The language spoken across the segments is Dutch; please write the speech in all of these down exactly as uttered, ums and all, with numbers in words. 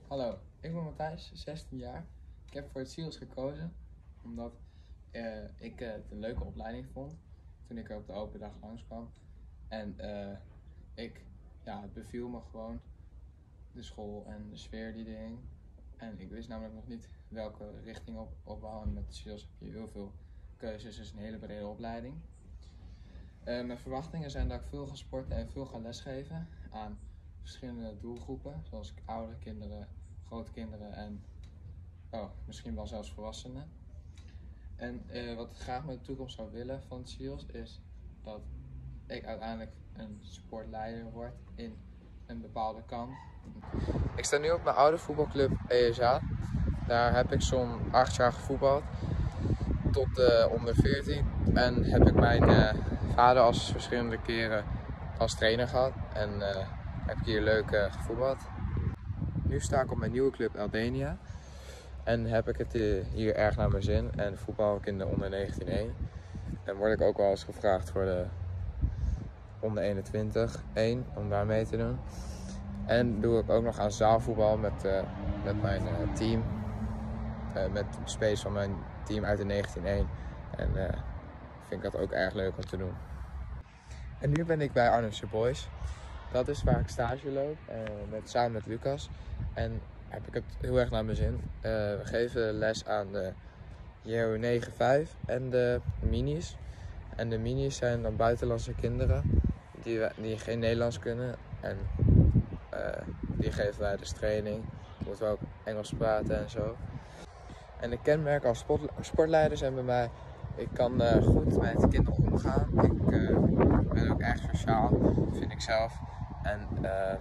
Hallo, ik ben Matthijs, zestien jaar. Ik heb voor het SEALS gekozen omdat uh, ik uh, het een leuke opleiding vond toen ik er op de open dag langskwam. En uh, ik, ja, het beviel me gewoon, de school en de sfeer die er hing. En ik wist namelijk nog niet welke richting op, op we hadden. Met het SEALS heb je heel veel keuzes, dus een hele brede opleiding. Uh, mijn verwachtingen zijn dat ik veel ga sporten en veel ga lesgeven aan verschillende doelgroepen, zoals oudere kinderen, grote kinderen en oh, misschien wel zelfs volwassenen. En uh, wat ik graag met de toekomst zou willen van het SEALS is dat ik uiteindelijk een sportleider word in een bepaalde kant. Ik sta nu op mijn oude voetbalclub E S A. Daar heb ik zo'n acht jaar gevoetbald tot uh, onder veertien en heb ik mijn uh, vader als verschillende keren als trainer gehad en uh, heb ik hier leuk uh, gevoetbald. Nu sta ik op mijn nieuwe club Aldenia en heb ik het uh, hier erg naar mijn zin en voetbal ik in de onder negentien één. En word ik ook wel eens gevraagd voor de onder eenentwintig één om daar mee te doen. En doe ik ook nog aan zaalvoetbal met, uh, met mijn uh, team, uh, met de spelers van mijn team uit de negentien één. En uh, vind ik dat ook erg leuk om te doen. En nu ben ik bij Arnhemse Boys. Dat is waar ik stage loop, uh, met, samen met Lucas. En heb ik het heel erg naar mijn zin. Uh, we geven les aan de J O negen vijf en de minis. En de minis zijn dan buitenlandse kinderen die, die geen Nederlands kunnen. En uh, die geven wij dus training. Moeten we ook Engels praten en zo. En de kenmerken als sport, sportleider zijn bij mij: ik kan uh, goed met kinderen omgaan. Ik uh, ben ook erg sociaal, vind ik zelf. En uh,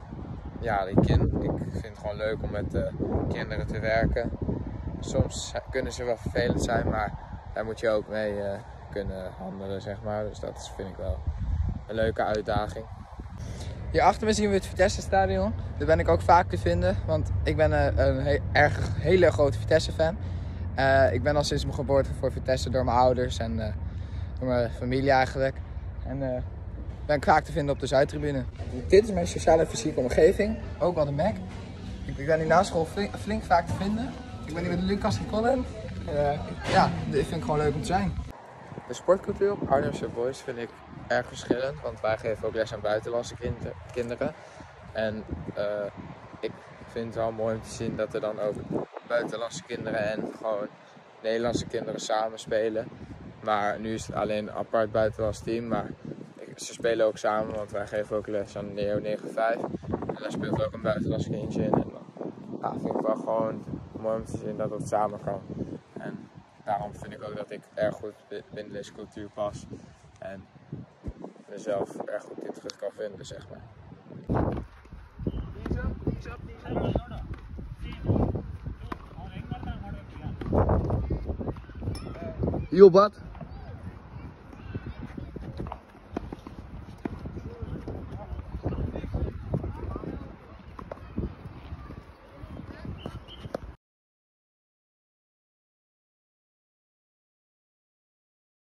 ja, die kind, ik vind het gewoon leuk om met uh, kinderen te werken. Soms kunnen ze wel vervelend zijn, maar daar moet je ook mee uh, kunnen handelen, zeg maar. Dus dat is, vind ik wel een leuke uitdaging. Hier achter me zien we het Vitesse Stadion. Daar ben ik ook vaak te vinden, want ik ben uh, een he erg hele grote Vitesse fan. Uh, ik ben al sinds mijn geboorte voor Vitesse door mijn ouders en uh, door mijn familie eigenlijk. En uh, ben ik vaak te vinden op de Zuidtribune. Dit is mijn sociale en fysieke omgeving, ook wel de Mac. Ik, ik ben hier na school flink, flink vaak te vinden. Ik ben hier met Lucas en Colin. Uh, ja, dit vind ik gewoon leuk om te zijn. De sportcultuur op Arnhemse Boys vind ik erg verschillend, want wij geven ook les aan buitenlandse kinder, kinderen. En uh, ik vind het wel mooi om te zien dat er dan ook buitenlandse kinderen en gewoon Nederlandse kinderen samen spelen. Maar nu is het alleen een apart buitenlands team, maar ze spelen ook samen, want wij geven ook les aan de J O negen vijf. En daar speelt ook een buitenlands kindje in. En dan ja, vind ik wel gewoon mooi om te zien dat het samen kan. En daarom vind ik ook dat ik erg goed binnen deze cultuur pas. En mezelf erg goed in terug kan vinden, zeg maar. You what?